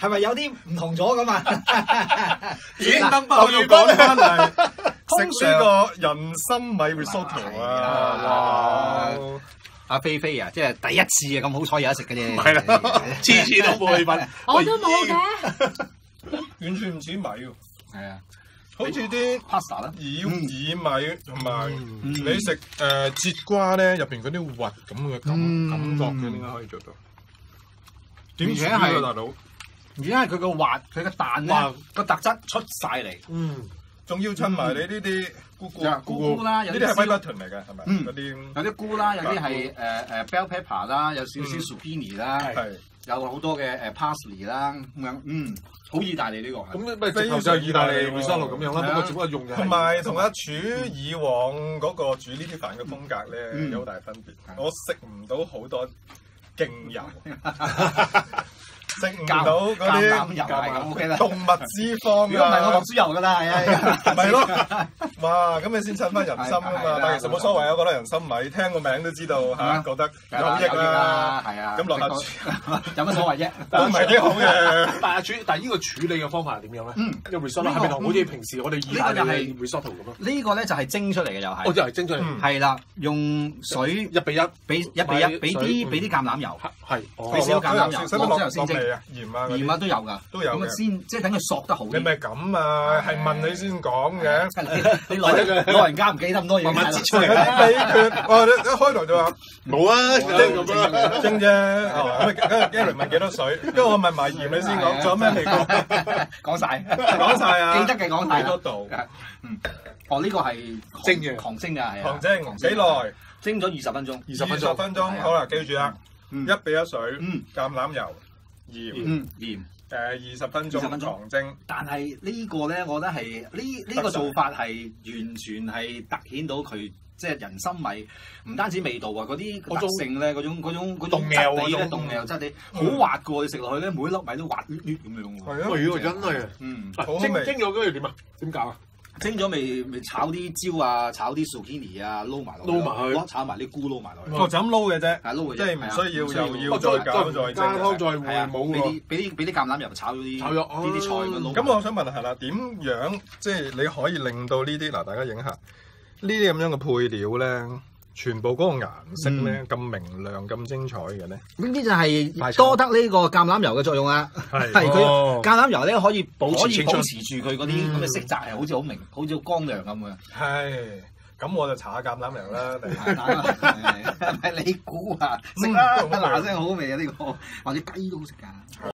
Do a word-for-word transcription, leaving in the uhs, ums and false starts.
係咪有啲唔同咗咁啊？ 咦，登翻去講翻嚟食呢個人參米 risotto 啊！哇！ 阿菲菲啊，即係第一次啊，咁好彩有得食嘅啫。 係啦，次次都冇去份， 我都冇嘅。 完全唔似米喎。 係啊， 好似啲 pasta 啦， 薏薏米同埋你食誒節瓜咧，入邊嗰啲核咁嘅感感覺嘅，點解可以做到？點煮啊，大佬？ 而家係佢個滑，佢個蛋咧個特質出晒嚟。 嗯，仲要襯埋你呢啲菇菇菇菇啦，有啲呢啲係 white button 嚟嘅，係咪？嗰啲有啲菇啦，有啲係誒誒 bell pepper 啦，有少少 zucchini 啦，有好多嘅誒 parsley 啦咁樣，嗯，好意大利呢個。 咁咪直頭就係意大利 risotto 咁樣啦，不過只不過用嘅同埋同阿廚以往嗰個煮呢啲飯嘅風格咧有好大分別。我食唔到好多勁油。食唔到嗰啲油係咁 OK 啦， 動物脂肪啊！ 如果唔係我落豬油㗎啦，係啊， 咪咯，哇！咁你先襯翻人參啊嘛，但係其實冇所謂啊，覺得人參米聽個名都知道嚇，覺得有益啦， 係啊， 咁落下有乜所謂啫？ 都唔係幾好嘅。 但係處，但係呢個處理嘅方法係點樣咧？嗯，呢個 risotto 係咪同好似平時我哋意大利嘅 risotto 咁啊？ 呢個咧就係蒸出嚟嘅又係， 哦，就係蒸出嚟， 係啦，用水一比一， 俾一比一，俾啲俾啲橄欖油， 係， 俾少橄欖油， 使唔使落落先蒸？ 鹽啊， 鹽啊都有㗎， 都有咁啊先即係等佢索得好啲。 你咪咁啊，係問你先講嘅。 你老老人家唔記得咁多嘢， 慢慢擠出嚟啲秘訣。我一開頭就話冇啊，蒸啦， 蒸啫。咁跟住 Gary 問幾多水，跟住我問埋鹽你先講，仲有咩未講？ 講晒， 講晒啊！ 記得嘅講晒。 幾多度？ 嗯，哦呢個係蒸嘅， 狂蒸㗎，係啊。 狂蒸幾耐？ 蒸咗二十分鐘。 二十分鐘。二十分鐘，好啦，記住啦，一比一水，橄欖油。鹽， 嗯鹽， 誒二十分鐘狂蒸。但係呢個咧，我覺得係呢呢個做法係完全係突顯到佢即係人參米，唔單止味道啊，嗰啲特性咧，嗰種嗰種嗰種質地咧，凍嘅質地好滑嘅喎，你食落去咧，每一粒米都滑捋捋咁樣喎。 係啊， 係啊，真係啊。 嗯， 蒸蒸咗跟住點啊？點搞啊？ 蒸咗咪咪炒啲椒啊，炒啲 zucchini 啊，撈埋落去， 撈埋去， 炒埋啲菇撈埋落去。 哦，就咁撈嘅啫， 係撈嘅啫， 即係唔需要又要再搞再加湯再係啊， 冇俾啲俾啲俾啲橄欖油炒咗啲炒咗呢啲菜咁撈。 咁我想問係啦，點樣即係你可以令到呢啲嗱，大家影下呢啲咁樣嘅配料咧，全部嗰個顏色咧咁明亮、咁精彩嘅咧？ 呢啲就係多得呢個橄欖油嘅作用啦。 係佢橄欖油咧可以保可以保持住佢嗰啲咁嘅色澤係好似好明，好似好光亮咁嘅。 係，咁我就搽下橄欖油啦。 係咪你估啊？食啦，嗱聲好味啊！呢個或者雞都好食㗎。